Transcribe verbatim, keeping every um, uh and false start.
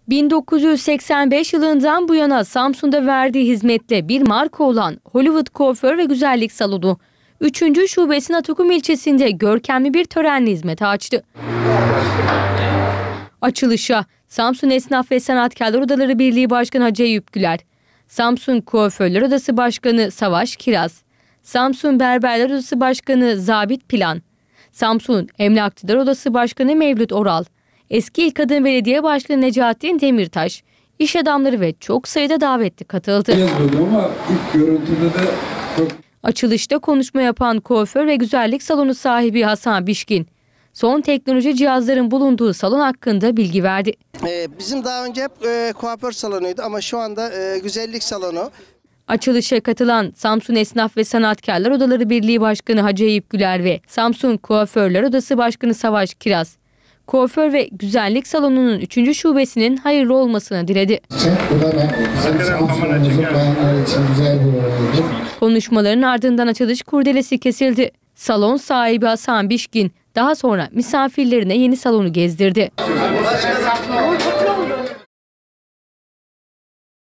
bin dokuz yüz seksen beş yılından bu yana Samsun'da verdiği hizmetle bir marka olan Hollywood Kuaför ve Güzellik Salonu, üçüncü şubesinin Atakum ilçesinde görkemli bir törenle hizmete açtı. Açılışa Samsun Esnaf ve Sanatkarlar Odaları Birliği Başkanı Hacı Eyüp Güler, Samsun Kuaförler Odası Başkanı Savaş Kiraz, Samsun Berberler Odası Başkanı Zabit Plan, Samsun Emlakçılar Odası Başkanı Mevlüt Oral, eski İl Kadın Belediye Başkanı Necahattin Demirtaş, iş adamları ve çok sayıda davetli katıldı. Ama ilk görüntüde de çok... Açılışta konuşma yapan kuaför ve güzellik salonu sahibi Hasan Bişkin, son teknoloji cihazların bulunduğu salon hakkında bilgi verdi. Ee, bizim daha önce hep e, kuaför salonuydu ama şu anda e, güzellik salonu. Açılışa katılan Samsun Esnaf ve Sanatkarlar Odaları Birliği Başkanı Hacı Eyüp Güler ve Samsun Kuaförler Odası Başkanı Savaş Kiraz, kuaför ve güzellik salonunun üçüncü şubesinin hayırlı olmasını diledi. Bu da bizim Samsun'umuzun bayanları için güzel bir olaydı. Konuşmaların ardından açılış kurdelesi kesildi. Salon sahibi Hasan Bişkin daha sonra misafirlerine yeni salonu gezdirdi.